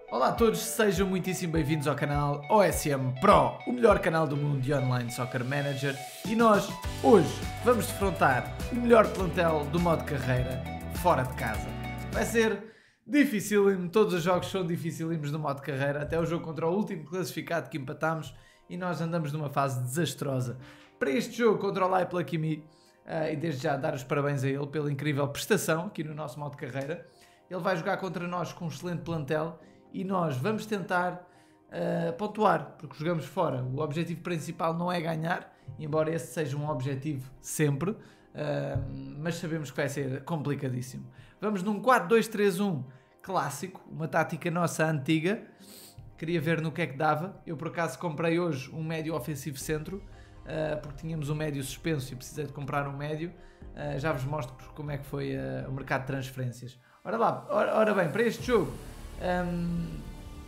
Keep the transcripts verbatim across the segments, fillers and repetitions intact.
Olá a todos, sejam muitíssimo bem-vindos ao canal O S M Pro, o melhor canal do mundo de Online Soccer Manager, e nós, hoje, vamos defrontar o melhor plantel do modo carreira fora de casa. Vai ser dificílimo, todos os jogos são dificílimos no modo carreira, até o jogo contra o último classificado que empatámos e nós andamos numa fase desastrosa. Para este jogo contra o Leipzig Kimi, uh, e desde já dar os parabéns a ele pela incrível prestação aqui no nosso modo carreira, ele vai jogar contra nós com um excelente plantel. E nós vamos tentar uh, pontuar, porque jogamos fora. O objetivo principal não é ganhar, embora esse seja um objetivo sempre, uh, mas sabemos que vai ser complicadíssimo. Vamos num quatro dois três um clássico, uma tática nossa antiga. Queria ver no que é que dava. Eu por acaso comprei hoje um médio ofensivo centro, uh, porque tínhamos um médio suspenso e precisei de comprar um médio. Uh, já vos mostro como é que foi uh, o mercado de transferências. Ora lá, ora, ora bem, para este jogo Um,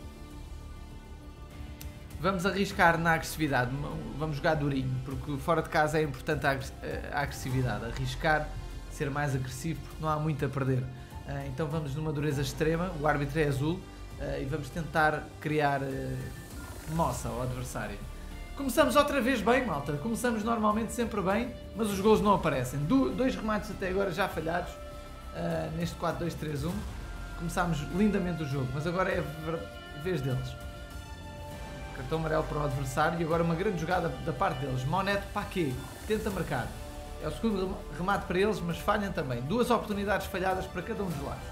vamos arriscar na agressividade, vamos jogar durinho, porque fora de casa é importante a agressividade, arriscar, ser mais agressivo, porque não há muito a perder. Uh, então vamos numa dureza extrema, o árbitro é azul, uh, e vamos tentar criar uh, moça ao adversário. Começamos outra vez bem, malta, começamos normalmente sempre bem, mas os golos não aparecem. Do, dois remates até agora já falhados, uh, neste quatro dois três um. Começámos lindamente o jogo, mas agora é a vez deles. Cartão amarelo para o adversário e agora uma grande jogada da parte deles. Monet Paquet tenta marcar. É o segundo remate para eles, mas falham também. Duas oportunidades falhadas para cada um dos lados.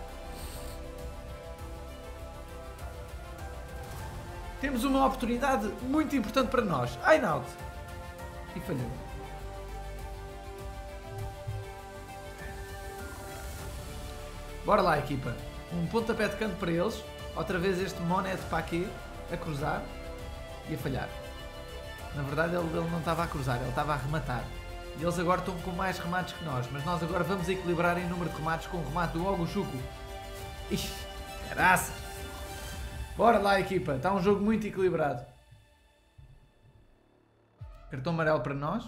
Temos uma oportunidade muito importante para nós. Einaut. E falhou. Bora lá, equipa. Um pontapé de canto para eles. Outra vez este Monet Paquet a cruzar e a falhar. Na verdade ele, ele não estava a cruzar, ele estava a rematar. E eles agora estão com mais remates que nós. Mas nós agora vamos equilibrar em número de remates com o remate do Ogoshuku. Ixi, caraças. Bora lá, equipa. Está um jogo muito equilibrado. Cartão amarelo para nós.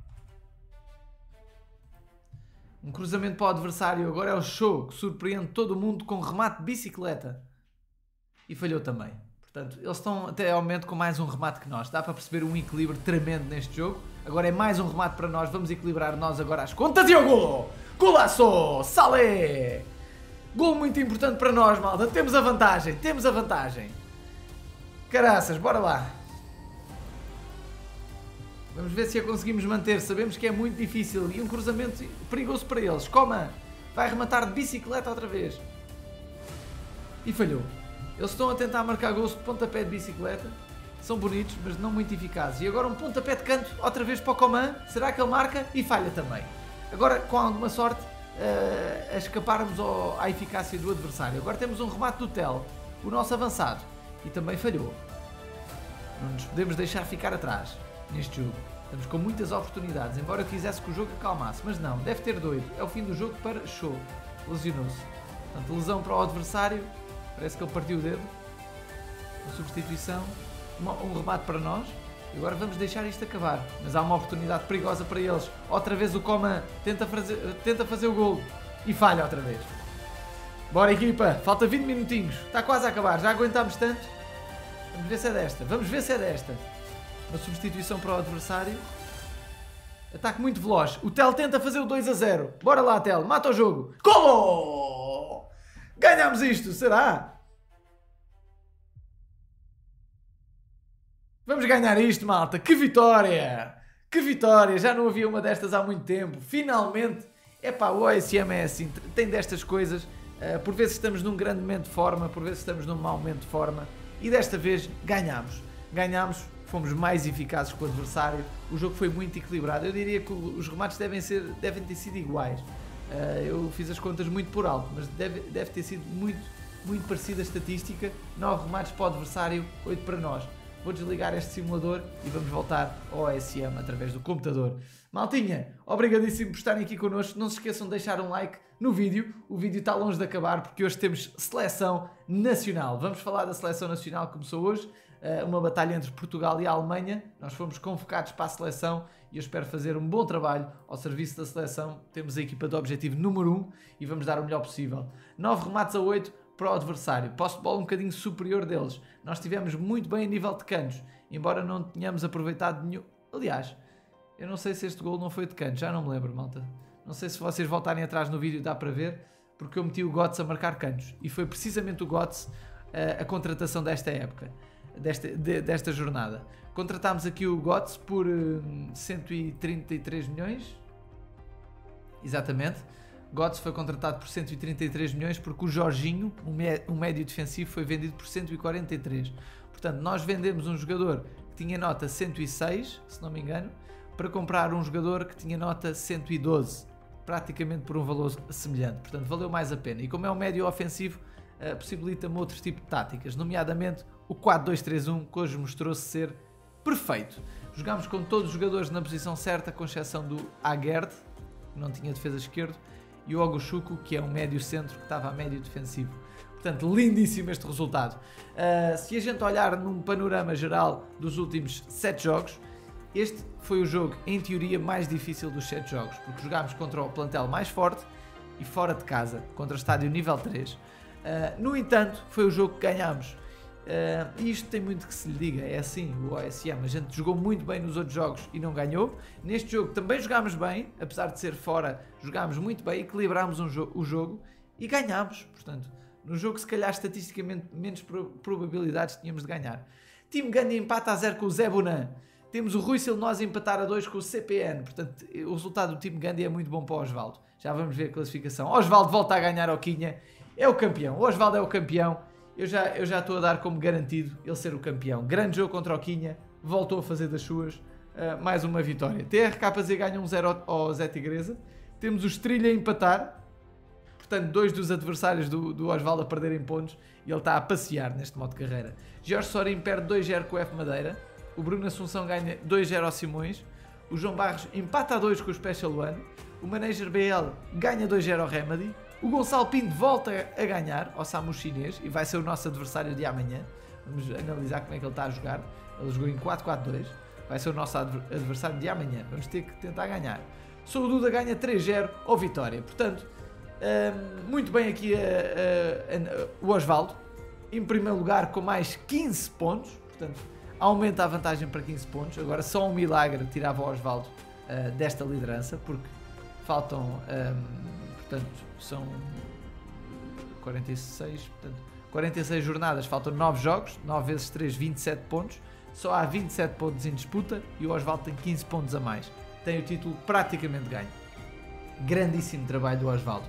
Um cruzamento para o adversário, agora é o Show, que surpreende todo o mundo com um remate de bicicleta. E falhou também. Portanto, eles estão até ao momento com mais um remate que nós. Dá para perceber um equilíbrio tremendo neste jogo. Agora é mais um remate para nós. Vamos equilibrar nós agora às contas. E o golo! Golaço! Salé! Golo muito importante para nós, malta. Temos a vantagem, temos a vantagem. Caraças, bora lá. Vamos ver se a conseguimos manter, sabemos que é muito difícil e um cruzamento perigoso para eles. Coman vai rematar de bicicleta outra vez. E falhou. Eles estão a tentar marcar gols de pontapé de bicicleta. São bonitos, mas não muito eficazes. E agora um pontapé de canto, outra vez para o Coman. Será que ele marca? E falha também. Agora, com alguma sorte, uh, a escaparmos ao, à eficácia do adversário. Agora temos um remate do Tel, o nosso avançado. E também falhou. Não nos podemos deixar ficar atrás neste jogo. Estamos com muitas oportunidades, embora eu quisesse que o jogo acalmasse, mas não, deve ter doido. É o fim do jogo para Show. Lesionou-se. Portanto, lesão para o adversário. Parece que ele partiu o dedo. Uma substituição. Uma, um remate para nós. E agora vamos deixar isto acabar. Mas há uma oportunidade perigosa para eles. Outra vez o Coman tenta fazer, tenta fazer o golo. E falha outra vez. Bora, equipa. Falta vinte minutinhos. Está quase a acabar. Já aguentámos tanto. Vamos ver se é desta. Vamos ver se é desta. Uma substituição para o adversário. Ataque muito veloz. O Tel tenta fazer o dois a zero. Bora lá, Tel. Mata o jogo. Golo! Ganhamos isto, será? Vamos ganhar isto, malta. Que vitória! Que vitória! Já não havia uma destas há muito tempo. Finalmente. Epá, o O S M é assim. Tem destas coisas. Por vezes estamos num grande momento de forma. Por vezes estamos num mau momento de forma. E desta vez ganhamos. Ganhamos. Fomos mais eficazes que o adversário. O jogo foi muito equilibrado. Eu diria que os remates devem, ser, devem ter sido iguais. Uh, eu fiz as contas muito por alto, mas deve, deve ter sido muito, muito parecida a estatística. nove remates para o adversário, oito para nós. Vou desligar este simulador e vamos voltar ao O S M através do computador. Maltinha, obrigadíssimo por estarem aqui connosco. Não se esqueçam de deixar um like no vídeo. O vídeo está longe de acabar porque hoje temos seleção nacional. Vamos falar da seleção nacional que começou hoje. Uma batalha entre Portugal e a Alemanha. Nós fomos convocados para a seleção e eu espero fazer um bom trabalho ao serviço da seleção. Temos a equipa de objetivo número um e vamos dar o melhor possível. nove remates a oito para o adversário. Posse de bola um bocadinho superior deles. Nós estivemos muito bem a nível de cantos, embora não tenhamos aproveitado nenhum. Aliás, eu não sei se este gol não foi de cantos, já não me lembro, malta. Não sei se vocês voltarem atrás no vídeo dá para ver, porque eu meti o Götze a marcar cantos. E foi precisamente o Götze a, a contratação desta época, desta, de, desta jornada. Contratámos aqui o Götze por um, cento e trinta e três milhões. Exatamente. Götze foi contratado por cento e trinta e três milhões porque o Jorginho, um médio defensivo, foi vendido por cento e quarenta e três. Portanto, nós vendemos um jogador que tinha nota cento e seis, se não me engano, para comprar um jogador que tinha nota cento e doze, praticamente por um valor semelhante. Portanto, valeu mais a pena. E como é um médio ofensivo, uh, possibilita-me outro tipo de táticas, nomeadamente o quatro dois três um, que hoje mostrou-se ser perfeito. Jogámos com todos os jogadores na posição certa, com exceção do Agerd, que não tinha defesa esquerdo, e o Ogoshuko, que é um médio centro que estava a médio defensivo. Portanto, lindíssimo este resultado. Uh, se a gente olhar num panorama geral dos últimos sete jogos, este foi o jogo, em teoria, mais difícil dos sete jogos, porque jogámos contra o plantel mais forte e fora de casa, contra o estádio nível três. Uh, no entanto, foi o jogo que ganhámos. Uh, e isto tem muito que se lhe diga, é assim, o O S M, a gente jogou muito bem nos outros jogos e não ganhou. Neste jogo também jogámos bem, apesar de ser fora, jogámos muito bem, equilibrámos um jo o jogo e ganhámos. Portanto, no jogo se calhar estatisticamente menos pro probabilidades tínhamos de ganhar. Team Gandhi empata a zero com o Zé Bonan. Temos o Rui Silnosa a empatar a dois com o C P N. Portanto, o resultado do Team Gandhi é muito bom para o Osvaldo. Já vamos ver a classificação. Osvaldo volta a ganhar ao Quinha. É o campeão. O Osvaldo é o campeão. Eu já, eu já estou a dar como garantido ele ser o campeão. Grande jogo contra o Quinha. Voltou a fazer das suas. Uh, mais uma vitória. T R K Z ganha um zero ao Zé Tigresa. Temos o Estrilha a empatar. Portanto, dois dos adversários do, do Osvaldo a perderem pontos. E ele está a passear neste modo de carreira. Jorge Sorin perde dois zero com o F Madeira. O Bruno Assunção ganha dois zero ao Simões. O João Barros empata a dois com o Special One. O Manager B L ganha dois zero ao Remedy. O Gonçalo Pinto volta a ganhar ao Samu Chinês e vai ser o nosso adversário de amanhã. Vamos analisar como é que ele está a jogar. Ele jogou em quatro quatro dois. Vai ser o nosso adversário de amanhã. Vamos ter que tentar ganhar. Sou o Duda ganha três zero ao Vitória. Portanto, hum, muito bem aqui a, a, a, o Osvaldo. Em primeiro lugar com mais quinze pontos. Portanto, aumenta a vantagem para quinze pontos. Agora só um milagre tirava o Osvaldo uh, desta liderança. Porque faltam... Um, portanto, são quarenta e seis, portanto, quarenta e seis jornadas, faltam nove jogos, nove vezes três, vinte e sete pontos. Só há vinte e sete pontos em disputa e o Osvaldo tem quinze pontos a mais. Tem o título praticamente ganho. Grandíssimo trabalho do Osvaldo.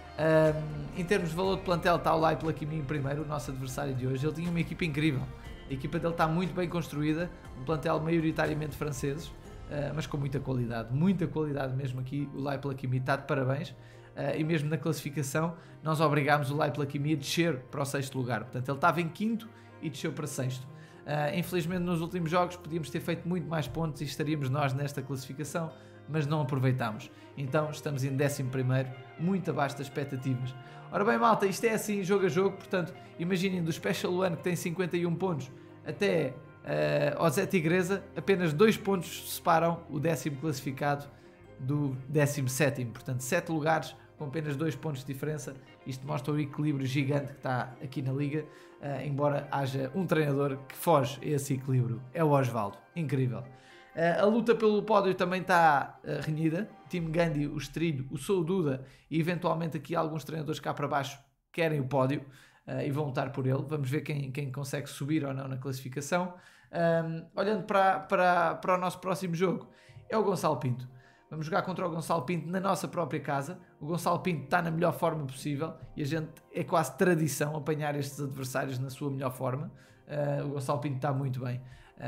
Um, em termos de valor de plantel, está o Lai Plakimi em primeiro, o nosso adversário de hoje. Ele tinha uma equipa incrível. A equipa dele está muito bem construída, um plantel maioritariamente franceses, uh, mas com muita qualidade. Muita qualidade mesmo aqui. O Lai Plakimi está de parabéns. Uh, e mesmo na classificação nós obrigámos o Lai Plakimi a descer para o sexto lugar. Portanto, ele estava em quinto e desceu para sexto. Uh, infelizmente nos últimos jogos podíamos ter feito muito mais pontos e estaríamos nós nesta classificação, mas não aproveitámos. Então estamos em décimo primeiro, muito abaixo das expectativas. Ora bem, malta, isto é assim jogo a jogo. Portanto, imaginem, do Special One que tem cinquenta e um pontos até uh, ao Zé Tigresa, apenas dois pontos separam o décimo classificado do décimo sétimo. Portanto, sete lugares com apenas dois pontos de diferença. Isto mostra o equilíbrio gigante que está aqui na Liga, uh, embora haja um treinador que foge a esse equilíbrio. É o Osvaldo. Incrível. Uh, a luta pelo pódio também está uh, renhida. Team Gandhi, o Estrilho, o Sou Duda e eventualmente aqui alguns treinadores cá para baixo querem o pódio uh, e vão lutar por ele. Vamos ver quem, quem consegue subir ou não na classificação. Um, olhando para, para, para o nosso próximo jogo, é o Gonçalo Pinto. Vamos jogar contra o Gonçalo Pinto na nossa própria casa. O Gonçalo Pinto está na melhor forma possível e a gente é quase tradição apanhar estes adversários na sua melhor forma. Uh, o Gonçalo Pinto está muito bem.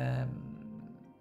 Uh,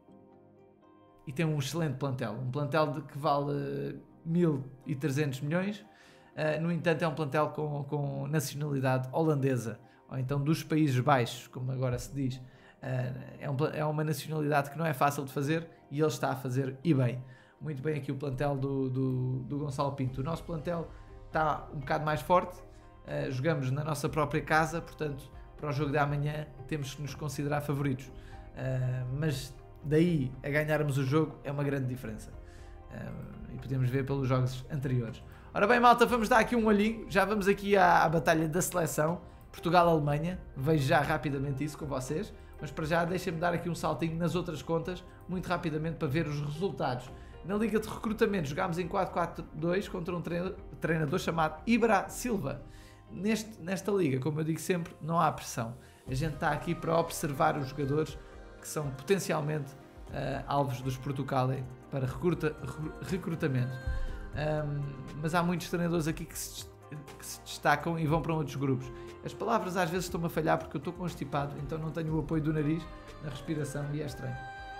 e tem um excelente plantel. Um plantel de que vale uh, mil e trezentos milhões. Uh, no entanto, é um plantel com, com nacionalidade holandesa. Ou então dos Países Baixos, como agora se diz. Uh, é, um, é uma nacionalidade que não é fácil de fazer e ele está a fazer e bem. Muito bem aqui o plantel do, do, do Gonçalo Pinto. O nosso plantel está um bocado mais forte. Uh, jogamos na nossa própria casa, portanto, para o jogo de amanhã temos que nos considerar favoritos. Uh, mas daí a ganharmos o jogo é uma grande diferença. Uh, e podemos ver pelos jogos anteriores. Ora Ora bem, malta, vamos dar aqui um olhinho. Já vamos aqui à, à batalha da seleção. Portugal-Alemanha. Vejo já rapidamente isso com vocês. Mas para já deixem-me dar aqui um saltinho nas outras contas, muito rapidamente, para ver os resultados. Na Liga de Recrutamento jogámos em quatro quatro dois contra um treinador chamado Ibra Silva. Neste, nesta liga, como eu digo sempre, não há pressão. A gente está aqui para observar os jogadores que são potencialmente uh, alvos dos Portugal para recruta, recrutamento. Um, mas há muitos treinadores aqui que se, que se destacam e vão para outros grupos. As palavras às vezes estão-me a falhar porque eu estou constipado, então não tenho o apoio do nariz na respiração e é estranho.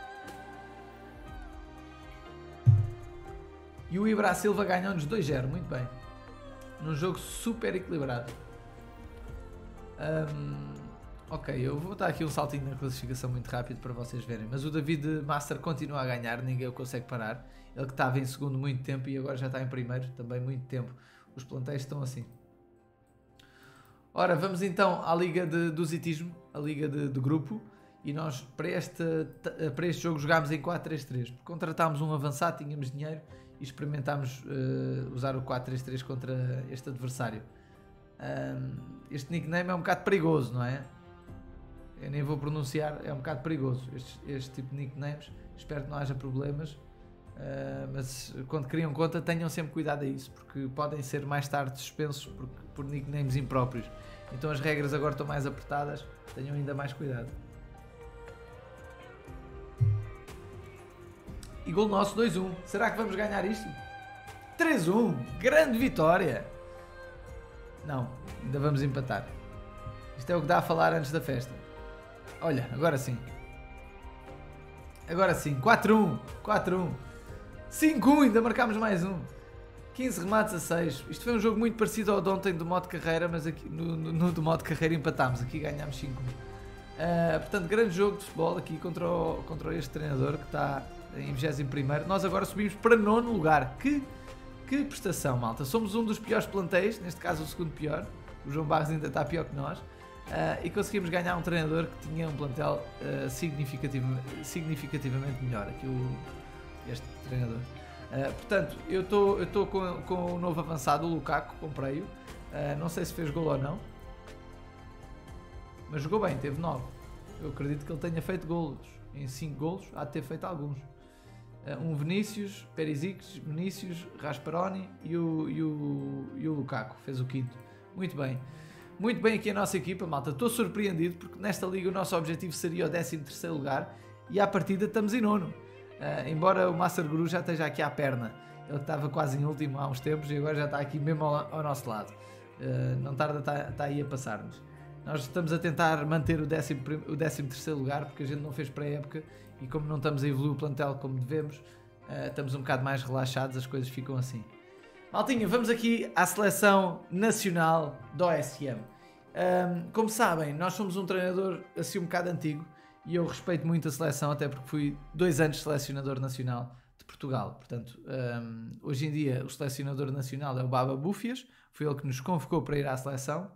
E o Ibra Silva ganhou-nos dois zero, muito bem. Num jogo super equilibrado. Um, ok, eu vou dar aqui um saltinho na classificação muito rápido para vocês verem. Mas o David Master continua a ganhar, ninguém o consegue parar. Ele que estava em segundo muito tempo e agora já está em primeiro, também muito tempo. Os plantéis estão assim. Ora, vamos então à Liga de, do Zitismo, a Liga de, de Grupo. E nós para este, para este jogo jogámos em quatro três três. Contratámos um avançado, tínhamos dinheiro e experimentámos uh, usar o quatro três três contra este adversário. Um, este nickname é um bocado perigoso, não é? Eu nem vou pronunciar, é um bocado perigoso este, este tipo de nicknames. Espero que não haja problemas, uh, mas quando criam conta tenham sempre cuidado a isso, porque podem ser mais tarde suspensos por, por nicknames impróprios. Então as regras agora estão mais apertadas, tenham ainda mais cuidado. E gol nosso dois um. Será que vamos ganhar isto? três um. Grande vitória. Não, ainda vamos empatar. Isto é o que dá a falar antes da festa. Olha, agora sim. Agora sim. quatro um. quatro um. cinco um. Ainda marcámos mais um. quinze remates a seis. Isto foi um jogo muito parecido ao de ontem do modo carreira, mas aqui no, no, no do modo carreira empatámos. Aqui ganhámos cinco um. Uh, portanto, grande jogo de futebol aqui contra, o, contra este treinador que está em vigésimo primeiro. Nós agora subimos para nono lugar. Que, que prestação, malta. Somos um dos piores plantéis, neste caso o segundo pior. O João Barros ainda está pior que nós. Uh, e conseguimos ganhar um treinador que tinha um plantel uh, significativ significativamente melhor. Aqui o, este treinador. Uh, portanto, eu estou com, com o novo avançado, o Lukaku, comprei-o. Uh, não sei se fez gol ou não. Mas jogou bem, teve nove. Eu acredito que ele tenha feito golos. Em cinco golos, há de ter feito alguns. Um Vinícius, Perisic, Vinícius, Rasparoni e o, e, o, e o Lukaku. Fez o quinto. Muito bem. Muito bem aqui a nossa equipa, malta. Estou surpreendido porque nesta liga o nosso objetivo seria o décimo terceiro lugar e à partida estamos em nono. Uh, embora o Master Guru já esteja aqui à perna. Ele estava quase em último há uns tempos e agora já está aqui mesmo ao, ao nosso lado. Uh, não tarda, está, está aí a passar-nos. Nós estamos a tentar manter o décimo, o décimo terceiro lugar porque a gente não fez pré-época e como não estamos a evoluir o plantel como devemos, uh, estamos um bocado mais relaxados, as coisas ficam assim. Maltinha, vamos aqui à seleção nacional da O S M. Um, como sabem, nós somos um treinador assim um bocado antigo e eu respeito muito a seleção, até porque fui dois anos selecionador nacional de Portugal. Portanto, um, hoje em dia o selecionador nacional é o Baba Búfias, foi ele que nos convocou para ir à seleção.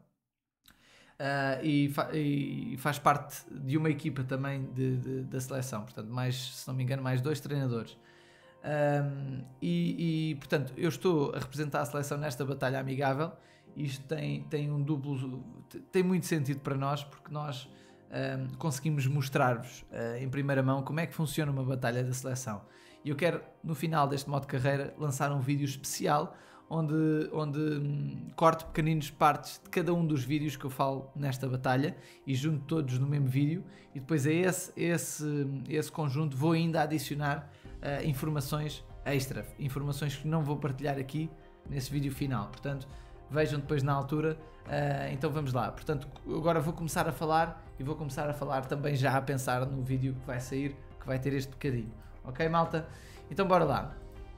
Uh, e, fa e faz parte de uma equipa também de, de, da seleção, portanto, mais, se não me engano, mais dois treinadores. Um, e, e, portanto, eu estou a representar a seleção nesta batalha amigável. Isto tem, tem um duplo, tem muito sentido para nós, porque nós um, conseguimos mostrar-vos uh, em primeira mão como é que funciona uma batalha da seleção. E eu quero, no final deste modo de carreira, lançar um vídeo especial onde, onde hum, corto pequeninos partes de cada um dos vídeos que eu falo nesta batalha e junto todos no mesmo vídeo, e depois a esse, esse, esse conjunto vou ainda adicionar uh, informações extra, informações que não vou partilhar aqui nesse vídeo final, portanto vejam depois na altura. Uh, então vamos lá, portanto agora vou começar a falar e vou começar a falar também já a pensar no vídeo que vai sair, que vai ter este bocadinho, ok malta? Então bora lá.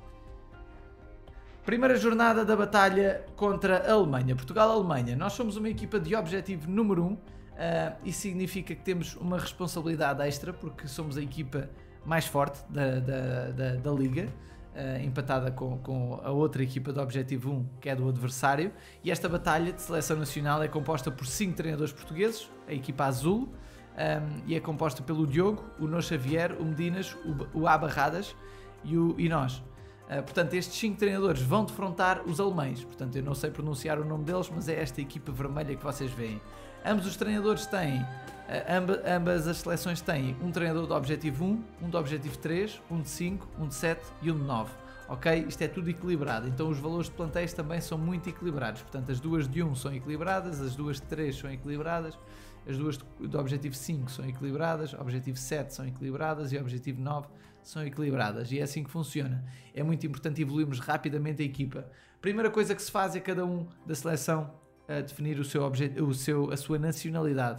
Primeira jornada da batalha contra a Alemanha, Portugal-Alemanha. Nós somos uma equipa de objetivo número um, uh, isso significa que temos uma responsabilidade extra porque somos a equipa mais forte da, da, da, da liga, uh, empatada com, com a outra equipa de objetivo um, que é do adversário, e esta batalha de seleção nacional é composta por cinco treinadores portugueses, a equipa azul, um, e é composta pelo Diogo, o No Xavier, o Medinas, o, o A Barradas e, o, e nós. Uh, portanto, estes cinco treinadores vão defrontar os alemães. Portanto, eu não sei pronunciar o nome deles, mas é esta equipa vermelha que vocês veem. Ambos os treinadores têm, uh, amba, ambas as seleções têm um treinador de objetivo um, um de objetivo três, um de cinco, um de sete e um de nove. Ok? Isto é tudo equilibrado. Então os valores de plantéis também são muito equilibrados. Portanto, as duas de um são equilibradas, as duas de três são equilibradas, as duas de objetivo cinco são equilibradas, objetivo sete são equilibradas e objetivo nove são equilibradas. E é assim que funciona. É muito importante evoluirmos rapidamente a equipa. Primeira coisa que se faz é cada um da seleção a definir o seu objetivo, o seu, a sua nacionalidade.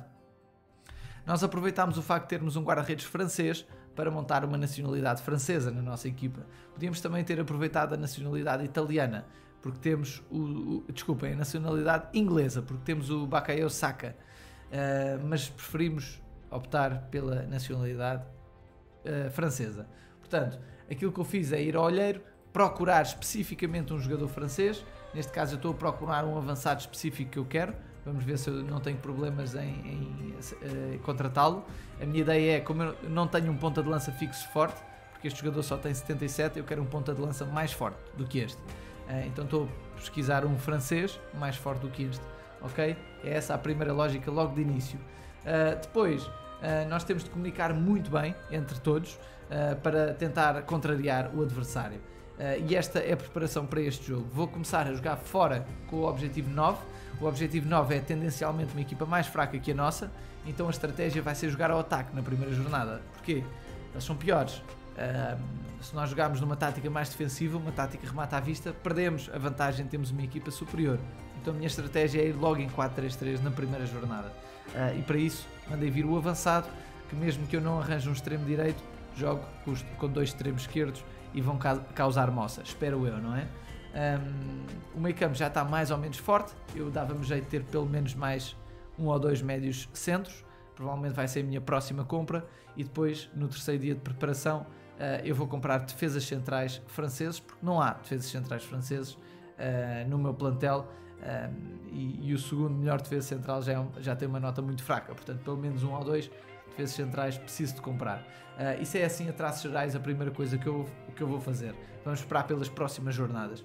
Nós aproveitámos o facto de termos um guarda-redes francês para montar uma nacionalidade francesa na nossa equipa. Podíamos também ter aproveitado a nacionalidade italiana, porque temos o, o desculpem, a nacionalidade inglesa, porque temos o Bukayo Saka, uh, mas preferimos optar pela nacionalidade uh, francesa. Portanto, aquilo que eu fiz é ir ao olheiro, procurar especificamente um jogador francês. Neste caso eu estou a procurar um avançado específico que eu quero. Vamos ver se eu não tenho problemas em, em uh, contratá-lo. A minha ideia é, como eu não tenho um ponta de lança fixo forte, porque este jogador só tem setenta e sete, eu quero um ponta de lança mais forte do que este. Uh, então estou a pesquisar um francês mais forte do que este. Ok? É essa a primeira lógica logo de início. Uh, depois, uh, nós temos de comunicar muito bem entre todos uh, para tentar contrariar o adversário. Uh, e esta é a preparação para este jogo. Vou começar a jogar fora com o objetivo nove. O objetivo nove é tendencialmente uma equipa mais fraca que a nossa, então a estratégia vai ser jogar ao ataque na primeira jornada. Porquê? Eles são piores. Uh, se nós jogarmos numa tática mais defensiva, uma tática remata à vista, perdemos a vantagem, temos uma equipa superior. Então a minha estratégia é ir logo em quatro três três na primeira jornada. Uh, e para isso mandei vir o avançado, que mesmo que eu não arranje um extremo direito, jogo com dois extremos esquerdos e vão causar moça, espero eu, não é? Um, o meio campo já está mais ou menos forte, eu dava-me jeito de ter pelo menos mais um ou dois médios centros, provavelmente vai ser a minha próxima compra, e depois no terceiro dia de preparação uh, eu vou comprar defesas centrais franceses, porque não há defesas centrais franceses uh, no meu plantel, um, e, e o segundo melhor defesa central já, é um, já tem uma nota muito fraca, portanto pelo menos um ou dois defesas centrais preciso de comprar. Uh, isso é assim a traços gerais a primeira coisa que eu, que eu vou fazer. Vamos esperar pelas próximas jornadas.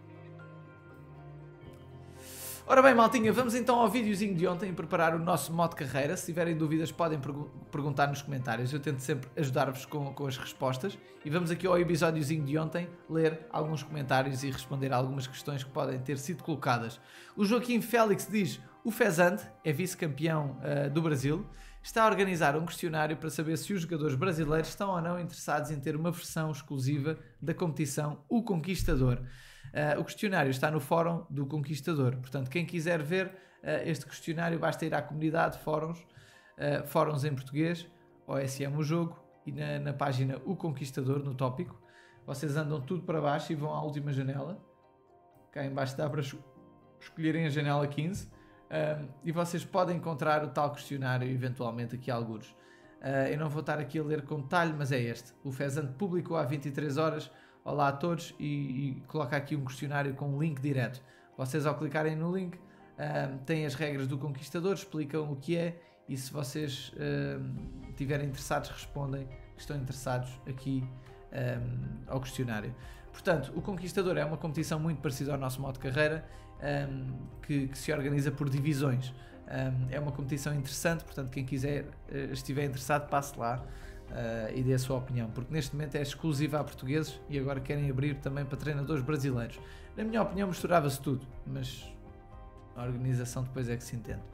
Ora bem, maltinha, vamos então ao videozinho de ontem preparar o nosso modo carreira. Se tiverem dúvidas podem pergu perguntar nos comentários, eu tento sempre ajudar-vos com, com as respostas. E vamos aqui ao episódiozinho de ontem ler alguns comentários e responder a algumas questões que podem ter sido colocadas. O Joaquim Félix diz: o Fezante é vice-campeão uh, do Brasil, está a organizar um questionário para saber se os jogadores brasileiros estão ou não interessados em ter uma versão exclusiva da competição O Conquistador. Uh, o questionário está no fórum do Conquistador, portanto quem quiser ver uh, este questionário basta ir à comunidade fóruns, uh, fóruns em português, O S M o jogo, e na, na página O Conquistador, no tópico, vocês andam tudo para baixo e vão à última janela, cá em baixo dá para escolherem a janela quinze, uh, e vocês podem encontrar o tal questionário eventualmente aqui alguns. Uh, eu não vou estar aqui a ler com detalhe, mas é este. O Fezante publicou há vinte e três horas. Olá a todos, e, e coloca aqui um questionário com um link direto. Vocês ao clicarem no link um, têm as regras do Conquistador, explicam o que é, e se vocês um, estiverem interessados respondem que estão interessados aqui um, ao questionário. Portanto, o Conquistador é uma competição muito parecida ao nosso modo de carreira, um, que, que se organiza por divisões. Um, é uma competição interessante, portanto quem quiser, uh, estiver interessado, passe lá. Uh, e dê a sua opinião, porque neste momento é exclusiva a portugueses e agora querem abrir também para treinadores brasileiros. Na minha opinião misturava-se tudo, mas a organização depois é que se entende.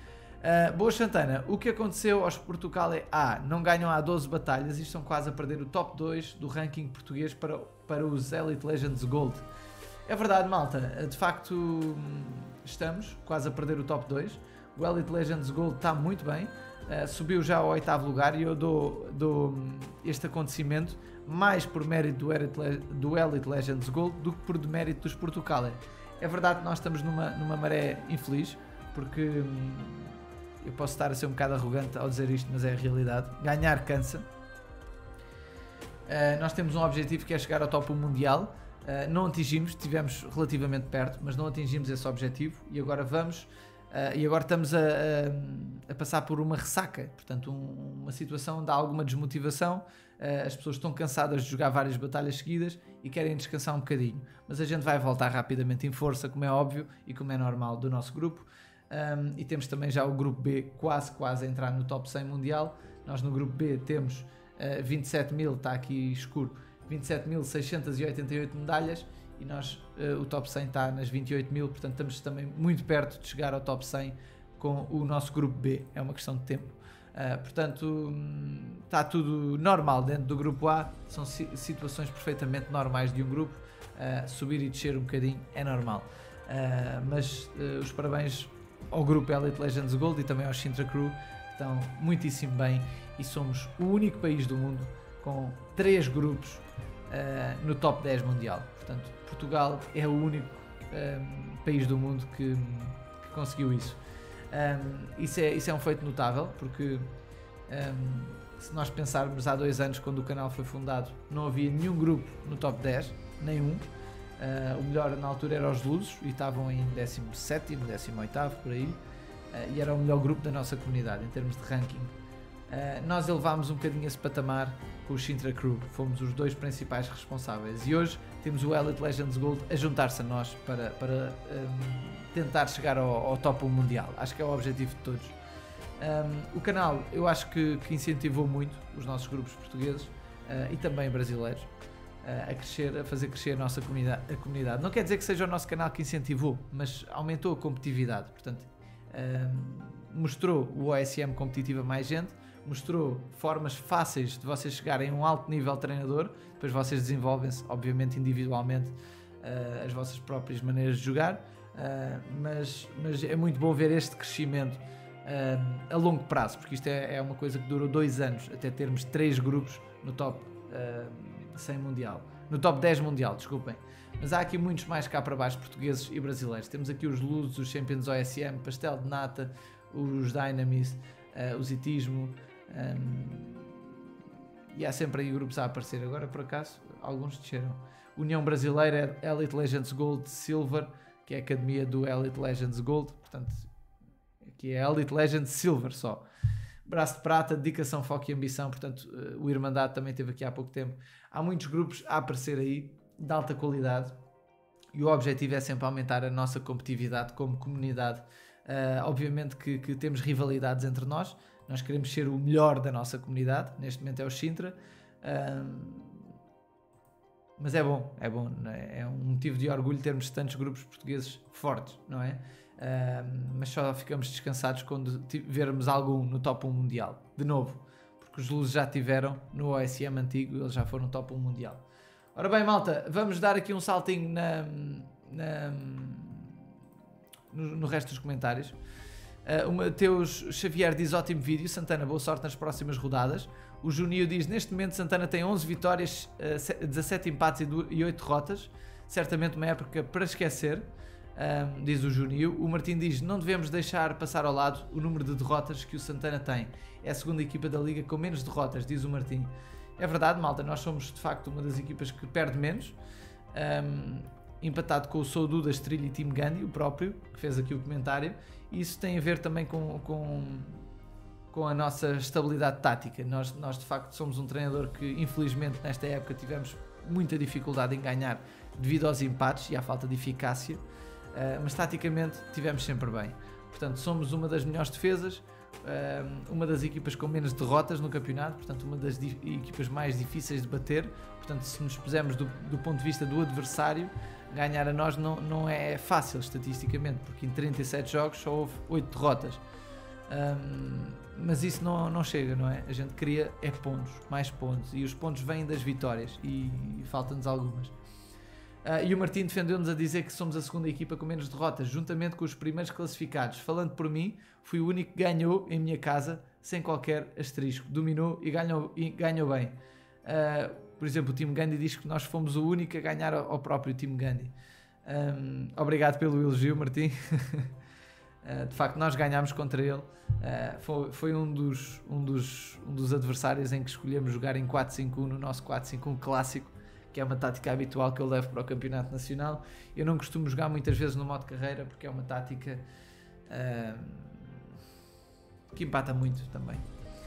Uh, Boa Santana, o que aconteceu aos Portugal é A, não ganham há doze batalhas e estão quase a perder o top dois do ranking português para, para os Elite Legends Gold. É verdade, malta, de facto estamos quase a perder o top dois, o Elite Legends Gold está muito bem. Uh, subiu já ao oitavo lugar e eu dou, dou este acontecimento mais por mérito do Elite, do Elite Legends Gold do que por demérito dos Portugal. É verdade que nós estamos numa, numa maré infeliz, porque hum, eu posso estar a ser um bocado arrogante ao dizer isto, mas é a realidade. Ganhar cansa. Uh, nós temos um objetivo que é chegar ao top um mundial. Uh, não atingimos, estivemos relativamente perto, mas não atingimos esse objetivo e agora vamos Uh, e agora estamos a, a, a passar por uma ressaca, portanto um, uma situação de alguma desmotivação. Uh, as pessoas estão cansadas de jogar várias batalhas seguidas e querem descansar um bocadinho, mas a gente vai voltar rapidamente em força, como é óbvio e como é normal do nosso grupo. Um, e temos também já o grupo B quase quase a entrar no top cem mundial. Nós no grupo B temos uh, vinte e sete mil, está aqui escuro, vinte e sete mil seiscentos e oitenta e oito medalhas, e nós, uh, o top cem está nas vinte e oito mil, portanto estamos também muito perto de chegar ao top cem com o nosso grupo B, é uma questão de tempo. Uh, portanto, hum, está tudo normal dentro do grupo A, são si situações perfeitamente normais de um grupo, uh, subir e descer um bocadinho é normal, uh, mas uh, os parabéns ao grupo Elite Legends Gold e também ao Sintra Crew, que estão muitíssimo bem, e somos o único país do mundo com três grupos uh, no top dez mundial. Portanto, Portugal é o único um, país do mundo que, que conseguiu isso. Um, isso, é, isso é um feito notável, porque um, se nós pensarmos há dois anos, quando o canal foi fundado, não havia nenhum grupo no top dez, nenhum. Uh, o melhor na altura era os Lusos e estavam em décimo sétimo, décimo oitavo, por aí, uh, e era o melhor grupo da nossa comunidade em termos de ranking. Uh, nós elevámos um bocadinho esse patamar com o Sintra Crew, fomos os dois principais responsáveis, e hoje temos o Elite Legends Gold a juntar-se a nós para, para um, tentar chegar ao, ao top um mundial. Acho que é o objetivo de todos. Um, o canal, eu acho que, que incentivou muito os nossos grupos portugueses uh, e também brasileiros uh, a crescer, a fazer crescer a nossa comunidade, a comunidade. Não quer dizer que seja o nosso canal que incentivou, mas aumentou a competitividade. Portanto, um, mostrou o O S M competitivo a mais gente, mostrou formas fáceis de vocês chegarem a um alto nível de treinador. Depois vocês desenvolvem-se, obviamente, individualmente, uh, as vossas próprias maneiras de jogar, uh, mas, mas é muito bom ver este crescimento uh, a longo prazo, porque isto é, é uma coisa que durou dois anos, até termos três grupos no top uh, cem mundial, no top dez mundial, desculpem. Mas há aqui muitos mais cá para baixo, portugueses e brasileiros. Temos aqui os Lusos, os Champions O S M, Pastel de Nata, os Dynamis, uh, os Itismo, um, e há sempre aí grupos a aparecer. Agora, por acaso, alguns desceram. União Brasileira, Elite Legends Gold Silver, que é a academia do Elite Legends Gold, portanto, aqui é Elite Legends Silver só. Braço de Prata, Dedicação, Foco e Ambição, portanto, uh, o Irmandade também esteve aqui há pouco tempo. Há muitos grupos a aparecer aí, de alta qualidade, e o objetivo é sempre aumentar a nossa competitividade como comunidade. Uh, obviamente que, que temos rivalidades entre nós, nós queremos ser o melhor da nossa comunidade, neste momento é o Sintra, uh, mas é bom, é bom, é? É um motivo de orgulho termos tantos grupos portugueses fortes, não é? Uh, mas só ficamos descansados quando vermos algum no top um mundial, de novo, porque os Luzes já tiveram no O S M antigo, eles já foram top um mundial. Ora bem, malta, vamos dar aqui um saltinho na, na, no, no resto dos comentários. Uh, o Mateus Xavier diz: ótimo vídeo, Santana, boa sorte nas próximas rodadas. O Junio diz: neste momento Santana tem onze vitórias, uh, dezassete empates e oito derrotas, certamente uma época para esquecer, uh, diz o Junio. O Martim diz: não devemos deixar passar ao lado o número de derrotas que o Santana tem, é a segunda equipa da liga com menos derrotas, diz o Martim. É verdade, malta, nós somos de facto uma das equipas que perde menos, um, empatado com o Soudu da Estrela e Team Gandhi, o próprio, que fez aqui o comentário, e isso tem a ver também com, com, com a nossa estabilidade tática. Nós, nós de facto somos um treinador que infelizmente nesta época tivemos muita dificuldade em ganhar devido aos empates e à falta de eficácia, uh, mas taticamente tivemos sempre bem. Portanto, somos uma das melhores defesas, uma das equipas com menos derrotas no campeonato, portanto uma das equipas mais difíceis de bater. Portanto, se nos pusermos do, do ponto de vista do adversário, ganhar a nós não, não é fácil estatisticamente, porque em trinta e sete jogos só houve oito derrotas, um, mas isso não, não chega, não é? A gente queria é pontos, mais pontos, e os pontos vêm das vitórias e, e faltam-nos algumas. Uh, e o Martim defendeu-nos a dizer que somos a segunda equipa com menos derrotas, juntamente com os primeiros classificados. Falando por mim, fui o único que ganhou em minha casa, sem qualquer asterisco. Dominou e ganhou, e ganhou bem. Uh, por exemplo, o Team Gandhi diz que nós fomos o único a ganhar ao, ao próprio Team Gandhi. Um, obrigado pelo elogio, Martim. uh, de facto, nós ganhámos contra ele. Uh, foi foi um, dos, um, dos, um dos adversários em que escolhemos jogar em quatro cinco um no nosso quatro cinco um clássico, que é uma tática habitual que eu levo para o campeonato nacional. Eu não costumo jogar muitas vezes no modo carreira, porque é uma tática uh, que empata muito também.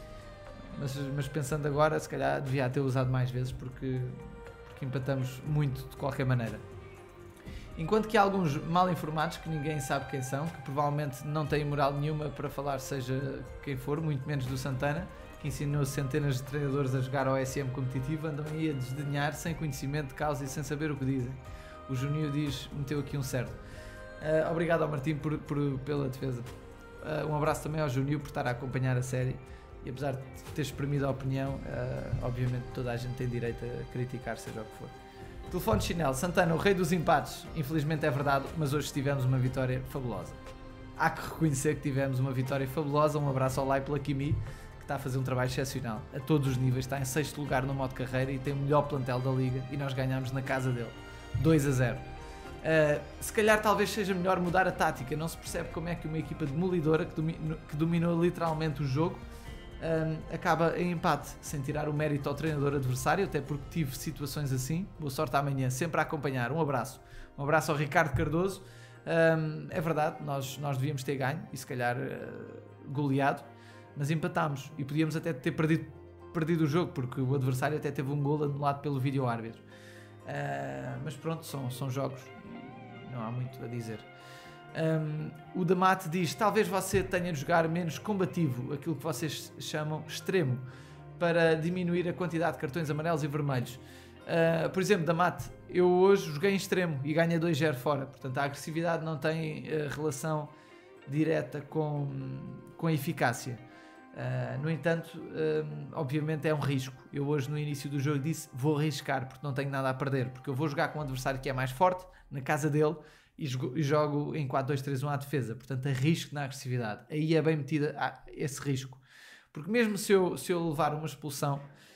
Mas, mas pensando agora, se calhar devia ter usado mais vezes, porque, porque empatamos muito de qualquer maneira. Enquanto que há alguns mal informados que ninguém sabe quem são, que provavelmente não têm moral nenhuma para falar seja quem for, muito menos do Santana, que ensinou centenas de treinadores a jogar ao O S M competitivo, andam aí a desdenhar sem conhecimento de causa e sem saber o que dizem. O Juninho diz, meteu aqui um certo. Uh, obrigado ao Martim por, por, pela defesa. Uh, um abraço também ao Juninho por estar a acompanhar a série. E apesar de ter exprimido a opinião, uh, obviamente toda a gente tem direito a criticar, seja o que for. Telefone chinelo, Santana, o rei dos empates. Infelizmente é verdade, mas hoje tivemos uma vitória fabulosa. Há que reconhecer que tivemos uma vitória fabulosa. Um abraço ao Lai pela Kimi, que está a fazer um trabalho excepcional. A todos os níveis, está em sexto lugar no modo carreira e tem o melhor plantel da liga. E nós ganhámos na casa dele, dois a zero. Uh, se calhar talvez seja melhor mudar a tática. Não se percebe como é que uma equipa demolidora, que, domi que dominou literalmente o jogo, Um, acaba em empate, sem tirar o mérito ao treinador adversário, até porque tive situações assim. Boa sorte amanhã, sempre a acompanhar. Um abraço, um abraço ao Ricardo Cardoso. Um, é verdade, nós, nós devíamos ter ganho e se calhar uh, goleado, mas empatámos e podíamos até ter perdido, perdido o jogo, porque o adversário até teve um gol anulado pelo vídeo-árbitro. Uh, mas pronto, são, são jogos, não há muito a dizer. Um, o Damate diz, talvez você tenha de jogar menos combativo, aquilo que vocês chamam extremo, para diminuir a quantidade de cartões amarelos e vermelhos. Uh, por exemplo, Damate, eu hoje joguei em extremo e ganhei dois a zero fora, portanto a agressividade não tem uh, relação direta com, com a eficácia. Uh, no entanto, uh, obviamente é um risco. Eu hoje no início do jogo disse, vou arriscar porque não tenho nada a perder, porque eu vou jogar com um adversário que é mais forte, na casa dele, e jogo em quatro dois três um à defesa, portanto arrisco na agressividade. Aí é bem metida esse risco, porque mesmo se eu, se eu levar uma expulsão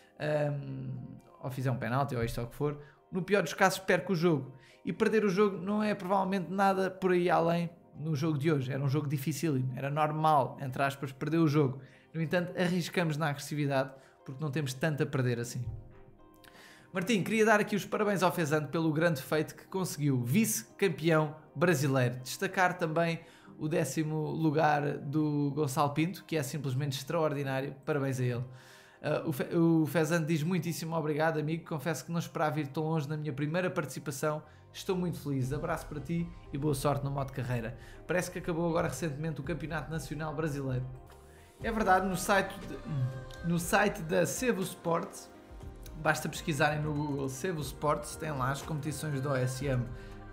um, ou fizer um penalti ou isto ou o que for, no pior dos casos perco o jogo, e perder o jogo não é provavelmente nada por aí além. No jogo de hoje era um jogo dificílimo, era normal, entre aspas, perder o jogo. No entanto, arriscamos na agressividade porque não temos tanto a perder assim. Martim, queria dar aqui os parabéns ao Fezante pelo grande feito que conseguiu, vice-campeão brasileiro. Destacar também o décimo lugar do Gonçalo Pinto, que é simplesmente extraordinário. Parabéns a ele. Uh, o, Fe o Fezante diz muitíssimo obrigado, amigo. Confesso que não esperava ir tão longe na minha primeira participação. Estou muito feliz. Abraço para ti e boa sorte no modo carreira. Parece que acabou agora recentemente o Campeonato Nacional Brasileiro. É verdade, no site, de, no site da Sevo Sports, basta pesquisarem no Google Sevo Sports, tem lá as competições do O S M,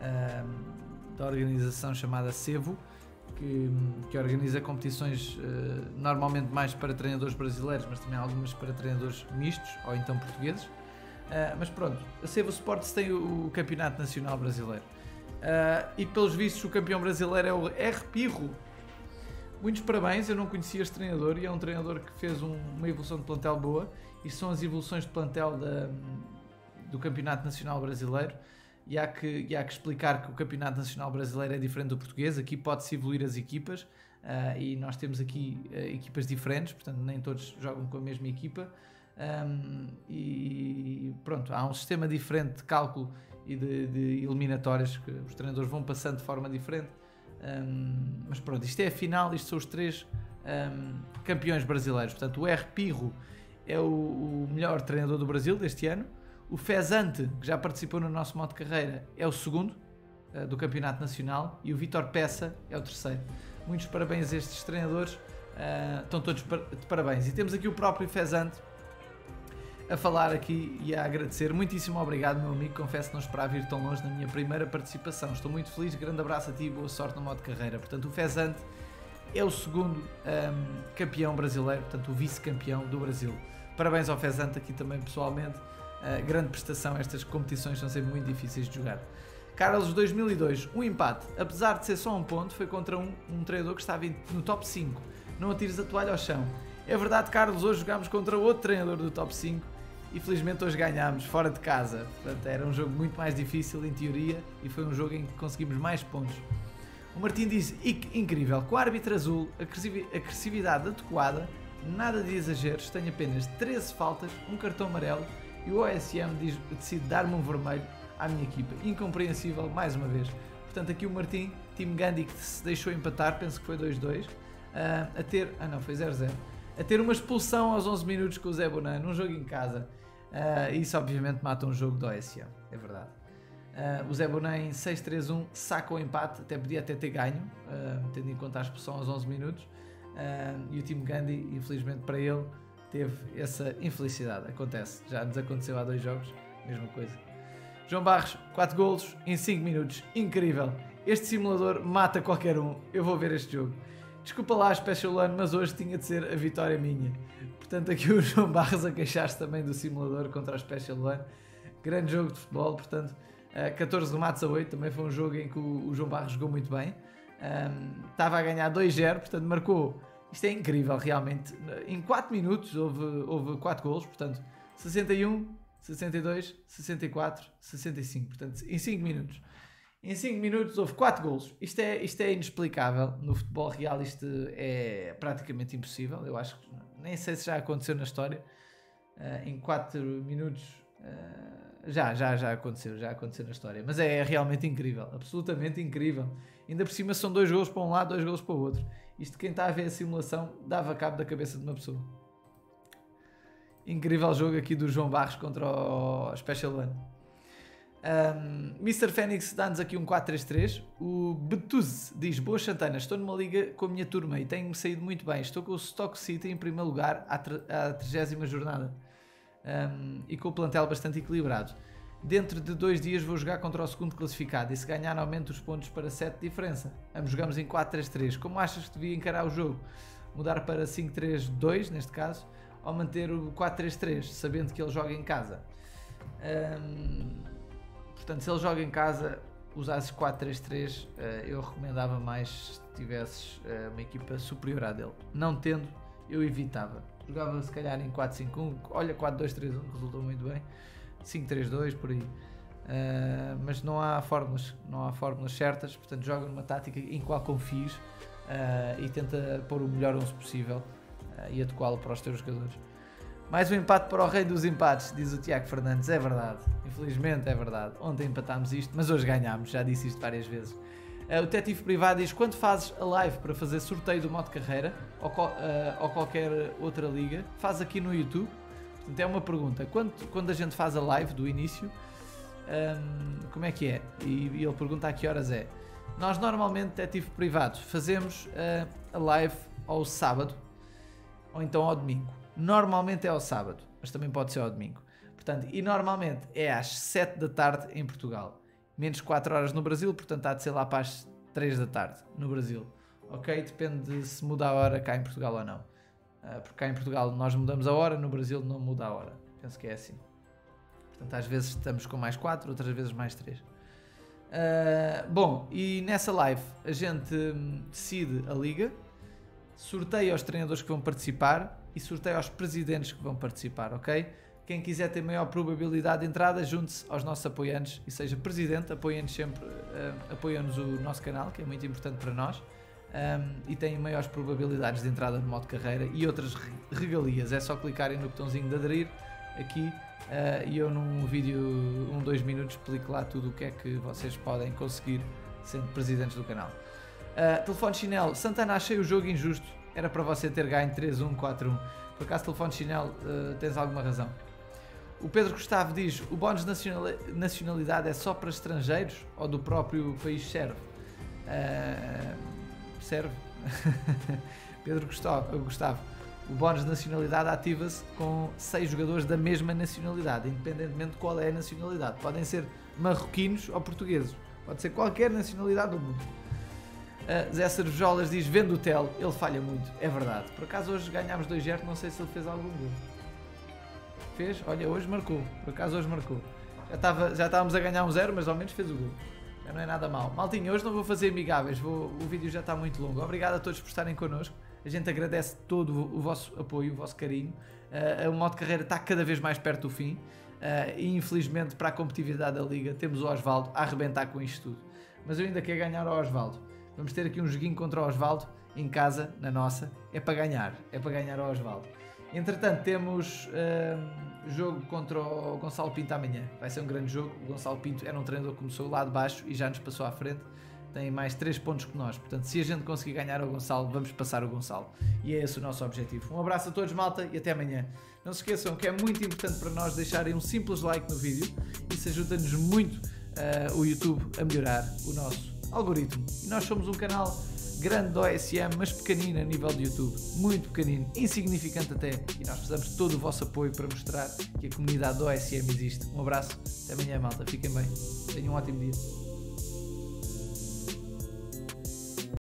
um, da organização chamada Sevo, que, que organiza competições uh, normalmente mais para treinadores brasileiros, mas também algumas para treinadores mistos ou então portugueses. Uh, mas pronto, a Sevo Sports tem o, o Campeonato Nacional Brasileiro. Uh, e pelos vistos o campeão brasileiro é o R. Pirro. Muitos parabéns, eu não conhecia este treinador e é um treinador que fez um, uma evolução de plantel boa. Isto são as evoluções de plantel da, do Campeonato Nacional Brasileiro e há, que, e há que explicar que o Campeonato Nacional Brasileiro é diferente do português. Aqui pode-se evoluir as equipas uh, e nós temos aqui uh, equipas diferentes, portanto nem todos jogam com a mesma equipa. Um, e pronto, há um sistema diferente de cálculo e de, de eliminatórias que os treinadores vão passando de forma diferente. Um, mas pronto, isto é a final, isto são os três um, campeões brasileiros. Portanto, o R. Pirro é o, o melhor treinador do Brasil deste ano. O Fezante, que já participou no nosso modo de carreira, é o segundo uh, do Campeonato Nacional e o Vítor Peça é o terceiro. Muitos parabéns a estes treinadores, uh, estão todos de parabéns. E temos aqui o próprio Fezante a falar aqui e a agradecer. Muitíssimo obrigado, meu amigo. Confesso que não esperava ir tão longe na minha primeira participação. Estou muito feliz, grande abraço a ti e boa sorte no modo de carreira. Portanto, o Fezante é o segundo um, campeão brasileiro, portanto o vice-campeão do Brasil. Parabéns ao Fezante aqui também pessoalmente. Uh, grande prestação, estas competições são sempre muito difíceis de jogar. Carlos, dois mil e dois, um empate. Apesar de ser só um ponto, foi contra um, um treinador que estava no top cinco. Não atires a toalha ao chão. É verdade, Carlos, hoje jogámos contra outro treinador do top cinco. E felizmente hoje ganhámos fora de casa. Portanto, era um jogo muito mais difícil em teoria e foi um jogo em que conseguimos mais pontos. O Martim diz, incrível, com a árbitra azul, agressividade adequada, nada de exageros, tenho apenas treze faltas, um cartão amarelo e o O S M diz, decide dar-me um vermelho à minha equipa. Incompreensível, mais uma vez. Portanto, aqui o Martim, Team Gandhi, que se deixou empatar, penso que foi dois dois, uh, a ter, ah não, foi zero zero, a ter uma expulsão aos onze minutos com o Zé Bonan, num jogo em casa. Uh, isso obviamente mata um jogo do O S A, é verdade. Uh, o Zé Bonan em seis três um saca o empate, até podia até ter ganho, uh, tendo em conta a expulsão aos onze minutos. Uh, e o Team Gandhi, infelizmente para ele, teve essa infelicidade. Acontece, já nos aconteceu há dois jogos, mesma coisa. João Barros, quatro golos em cinco minutos, incrível. Este simulador mata qualquer um, eu vou ver este jogo. Desculpa lá a Special One, mas hoje tinha de ser a vitória minha. Portanto, aqui o João Barros a queixar-se também do simulador contra a Special One. Grande jogo de futebol, portanto, catorze remates a oito, também foi um jogo em que o João Barros jogou muito bem. Um, estava a ganhar dois zero, portanto marcou. Isto é incrível, realmente. Em quatro minutos houve, houve quatro golos, portanto, sessenta e um, sessenta e dois, sessenta e quatro, sessenta e cinco, portanto, em cinco minutos. Em cinco minutos houve quatro golos. Isto é, isto é inexplicável. No futebol real isto é praticamente impossível. Eu acho que nem sei se já aconteceu na história. Uh, em quatro minutos uh, já, já, já aconteceu, já aconteceu na história. Mas é, é realmente incrível, absolutamente incrível. Ainda por cima são dois golos para um lado, dois golos para o outro. Isto, quem está a ver a simulação, dava cabo da cabeça de uma pessoa. Incrível jogo aqui do João Barros contra o Special One. Um, mister Fênix dá-nos aqui um quatro três três. O Betuz diz: boas Santanas, estou numa liga com a minha turma e tenho-me saído muito bem. Estou com o Stock City em primeiro lugar à, à trigésima jornada, um, e com o plantel bastante equilibrado. Dentro de dois dias vou jogar contra o segundo classificado e se ganhar aumento os pontos para sete de diferença. Ambos jogamos em quatro três três. Como achas que devia encarar o jogo? Mudar para cinco três dois neste caso, ou manter o quatro três três, sabendo que ele joga em casa? Um, Portanto, se ele joga em casa, usasses quatro três três, eu recomendava mais se tivesses uma equipa superior à dele. Não tendo, eu evitava. Jogava se calhar em quatro cinco um, olha, quatro dois três um, resultou muito bem. cinco três dois, por aí. Uh, mas não há fórmulas, não há fórmulas certas, portanto joga numa tática em qual confies, uh, e tenta pôr o melhor onze possível, uh, e adequá-lo para os teus jogadores. Mais um empate para o rei dos empates, diz o Tiago Fernandes. É verdade, infelizmente é verdade. Ontem empatámos isto, mas hoje ganhámos, já disse isto várias vezes. Uh, o Detetive Privado diz: quando fazes a live para fazer sorteio do modo carreira ou, uh, ou qualquer outra liga, faz aqui no YouTube? Portanto, é uma pergunta. Quando, quando a gente faz a live do início, um, como é que é? E, e ele pergunta a que horas é. Nós normalmente, Detetive Privado, fazemos uh, a live ao sábado ou então ao domingo. Normalmente é ao sábado, mas também pode ser ao domingo. Portanto, e normalmente é às sete da tarde em Portugal. Menos quatro horas no Brasil, portanto há de ser lá para as três da tarde no Brasil. Ok? Depende de se muda a hora cá em Portugal ou não. Uh, porque cá em Portugal nós mudamos a hora, no Brasil não muda a hora. Penso que é assim. Portanto, às vezes estamos com mais quatro, outras vezes mais três. Uh, bom, e nessa live a gente hum, decide a liga, sorteia os treinadores que vão participar e sorteia os presidentes que vão participar, ok? Quem quiser ter maior probabilidade de entrada, junte-se aos nossos apoiantes e seja presidente, apoiem-nos sempre, uh, apoiem-nos o nosso canal, que é muito importante para nós, um, e têm maiores probabilidades de entrada no modo carreira e outras regalias. É só clicarem no botãozinho de aderir aqui, uh, e eu num vídeo, um, dois minutos, explico lá tudo o que é que vocês podem conseguir sendo presidentes do canal. Uh, telefone chinelo, Santana, achei o jogo injusto, era para você ter ganho três um, quatro um. Por acaso, telefone chinelo, uh, tens alguma razão. O Pedro Gustavo diz: o bónus de nacionalidade é só para estrangeiros ou do próprio país serve? Uh, serve? Pedro Gustavo, Gustavo, o bónus de nacionalidade ativa-se com seis jogadores da mesma nacionalidade, independentemente de qual é a nacionalidade. Podem ser marroquinos ou portugueses, pode ser qualquer nacionalidade do mundo. Uh, Zé Cervejolas diz: vende o Tel, ele falha muito. É verdade. Por acaso hoje ganhámos dois zero, não sei se ele fez algum gol. Fez? Olha, hoje marcou. Por acaso hoje marcou. Já, estava, já estávamos a ganhar um zero, mas ao menos fez o gol. Já não é nada mal. Maltinho, hoje não vou fazer amigáveis, vou, o vídeo já está muito longo. Obrigado a todos por estarem connosco. A gente agradece todo o vosso apoio, o vosso carinho. Uh, o modo carreira está cada vez mais perto do fim. Uh, e infelizmente, para a competitividade da Liga, temos o Osvaldo a arrebentar com isto tudo. Mas eu ainda quero ganhar ao Osvaldo. Vamos ter aqui um joguinho contra o Osvaldo, em casa, na nossa. É para ganhar, é para ganhar ao Osvaldo. Entretanto, temos uh, jogo contra o Gonçalo Pinto amanhã. Vai ser um grande jogo. O Gonçalo Pinto era um treinador que começou lá de baixo e já nos passou à frente. tem mais três pontos que nós, portanto se a gente conseguir ganhar o Gonçalo, vamos passar o Gonçalo, e é esse o nosso objetivo. Um abraço a todos, malta, e até amanhã. Não se esqueçam que é muito importante para nós deixarem um simples like no vídeo, isso ajuda-nos muito uh, o YouTube a melhorar o nosso algoritmo. E nós somos um canal grande do O S M, mas pequenino a nível de YouTube, muito pequenino, insignificante até, e nós precisamos de todo o vosso apoio para mostrar que a comunidade do O S M existe. Um abraço, até amanhã, malta, fiquem bem, tenham um ótimo dia.